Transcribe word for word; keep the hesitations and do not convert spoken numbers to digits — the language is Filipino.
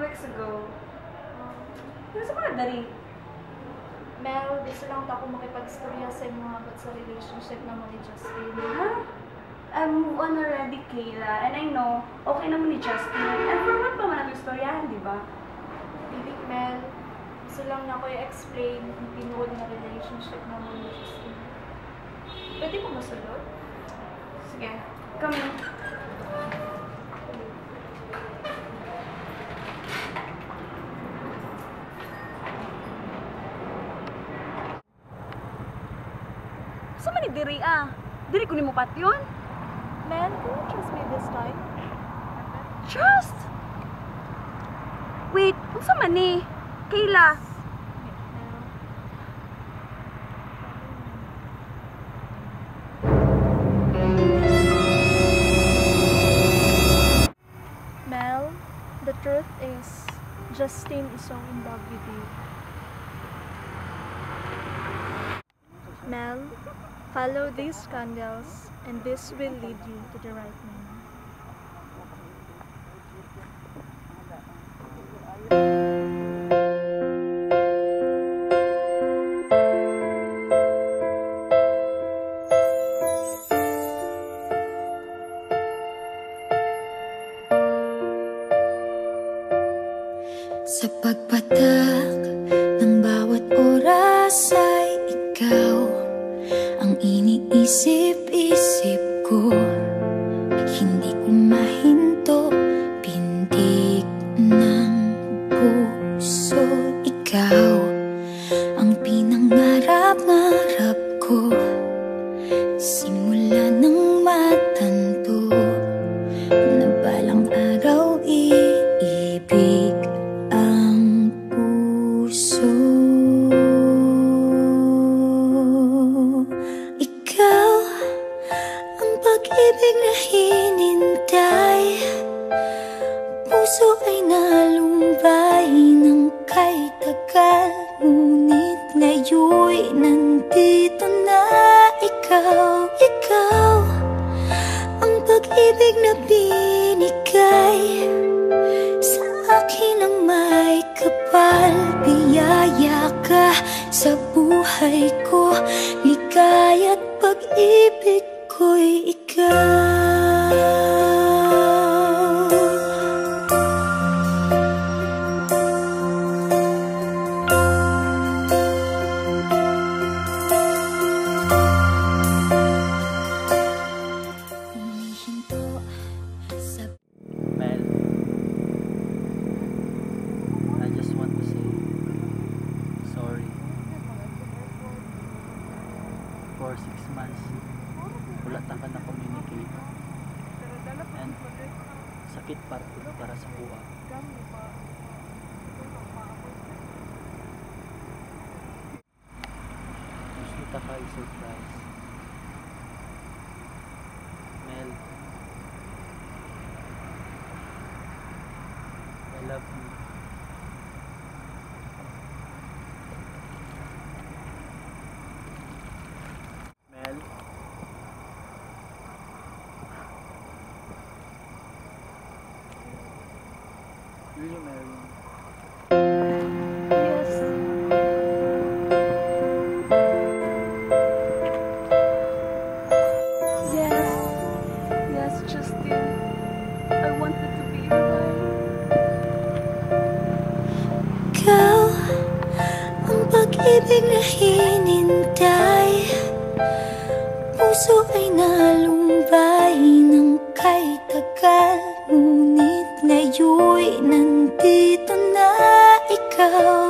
weeks ago. Pero sa mga dari? Mel, gusto lang ako makipag-istorya sa mga abot sa relationship naman ni Justin. Ha? I move on already, Kayla. And I know, okay naman ni Justin. And for what pa man ang istoryahan, di ba? Bibig, Mel, gusto lang na ako i-explain ang pinuod na relationship naman ni Justin. Pwede mo masulod? Sige, kami. Sa man ni diri ah? Diri ko ni mo patyon? Mel, can you trust me this time? Trust? Wait, unsa man ni? Kayla? Mel, the truth is, Justin is so in love with you. Mel, follow these candles and this will lead you to the right man. Sa pagpatak ng bawat oras ay ikaw ang iniisip-isip ko. Hindi ko mahinto, pintig ng puso. Ikaw ang pinangarap-ngarap ko. Simula ng matanto na balang araw iibig ang puso. Ikaw ang pag-ibig na hinintay. Puso ay nalumbay ng kay tagal. Ngunit ngayon'y nandito na ikaw. Ikaw ang pag-ibig na binigay sa akin ang may kapal. Biyaya ka sa buhay ko, ligaya't pag-ibig ko'y ikaw. Humihinto sa Mel, I just want to say sorry. For six months, wala ta ka na communicate. And sakit para, para sa buwa. Gusto ta ka i-surprise. Mel, I love you. Mel, will you marry me? Yes. Yes. Yes, Justin. I wanted to be your wife. ikaw ang pag-ibig na hinintay. Puso ay nalumbay ng kay tagal. Ngunit ngayon'y nandito na ikaw.